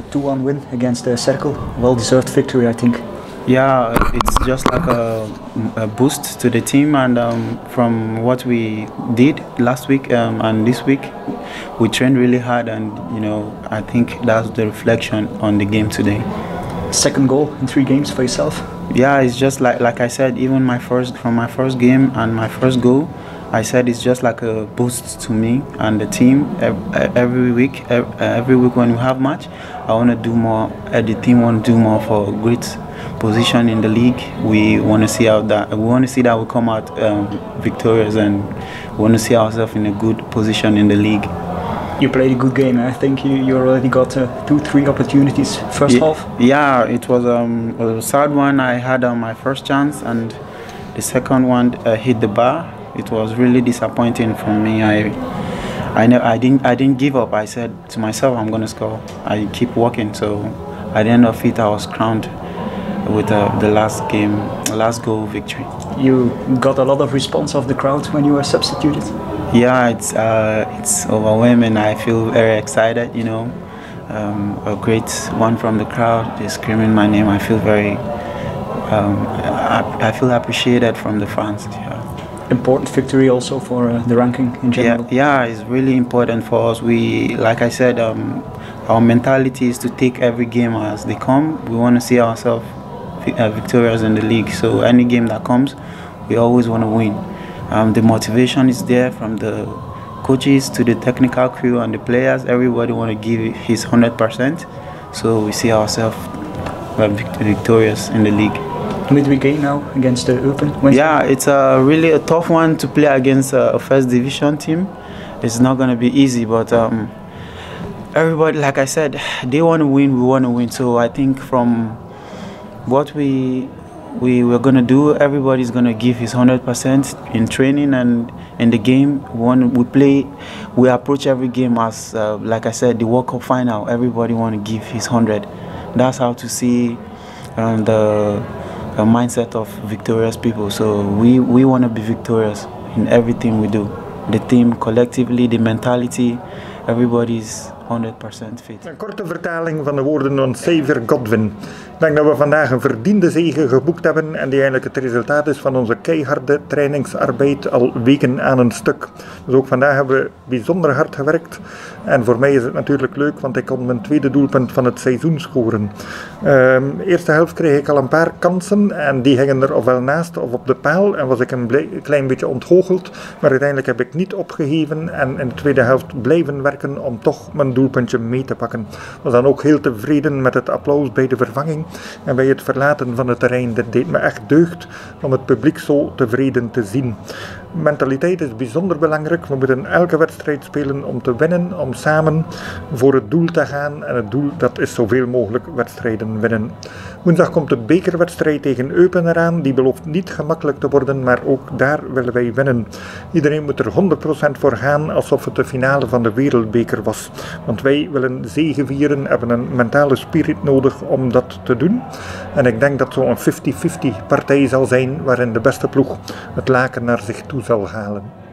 2-1 win against Cercle. Well-deserved victory, I think. Yeah, it's just like a boost to the team, and from what we did last week and this week, we trained really hard, and I think that's the reflection on the game today. Second goal in 3 games for yourself. Yeah, it's just like I said, even from my first game and my first goal, I said it's just like a boost to me and the team. Every week when we have match, I want to do more. The team want to do more for a great position in the league. We want to see that we come out victorious, and we want to see ourselves in a good position in the league. You played a good game. I think you already got 2-3 opportunities first half. Yeah, it was a sad one. I had my first chance, and the second one hit the bar. It was really disappointing for me. I didn't give up. I said to myself, I'm gonna score. I keep working. So at the end of it, I was crowned with the last goal victory. You got a lot of response of the crowd when you were substituted. Yeah, it's overwhelming. I feel very excited. A great one from the crowd is screaming my name. I feel very, I feel appreciated from the fans. Yeah. Important victory also for the ranking in general. Yeah, it's really important for us. Like I said, our mentality is to take every game as they come. We want to see ourselves victorious in the league. So any game that comes, we always want to win. The motivation is there from the coaches to the technical crew and the players. Everybody want to give his 100%. So we see ourselves victorious in the league. Midweek game now against Eupen. Wednesday. Yeah, it's really a tough one to play against a first division team. It's not going to be easy, but everybody, like I said, they want to win, we want to win. So I think from what we were going to do, everybody's going to give his 100% in training and in the game. We approach every game as, like I said, the World Cup final. Everybody want to give his 100. That's how to see the mindset of victorious people. So we want to be victorious in everything we do. The team, collectively, the mentality, everybody's 100% fit. Een korte vertaling van de woorden van Xavier Godwin. Ik denk dat we vandaag een verdiende zege geboekt hebben en die eigenlijk het resultaat is van onze keiharde trainingsarbeid al weken aan een stuk. Dus ook vandaag hebben we bijzonder hard gewerkt en voor mij is het natuurlijk leuk, want ik kon mijn tweede doelpunt van het seizoen scoren. Eerste helft kreeg ik al een paar kansen en die gingen er ofwel naast of op de paal en was ik een klein beetje ontgoocheld, maar uiteindelijk heb ik niet opgegeven en in de tweede helft blijven werken om toch mijn doelpuntje mee te pakken. Ik was dan ook heel tevreden met het applaus bij de vervanging en bij het verlaten van het terrein. Dit deed me echt deugd om het publiek zo tevreden te zien. Mentaliteit is bijzonder belangrijk. We moeten elke wedstrijd spelen om te winnen, om samen voor het doel te gaan. En het doel, dat is zoveel mogelijk wedstrijden winnen. Woensdag komt de bekerwedstrijd tegen Eupen eraan. Die belooft niet gemakkelijk te worden, maar ook daar willen wij winnen. Iedereen moet er 100% voor gaan, alsof het de finale van de wereldbeker was. Want wij willen zegevieren, hebben een mentale spirit nodig om dat te doen. En ik denk dat zo'n 50-50 partij zal zijn waarin de beste ploeg het laken naar zich toe zal halen.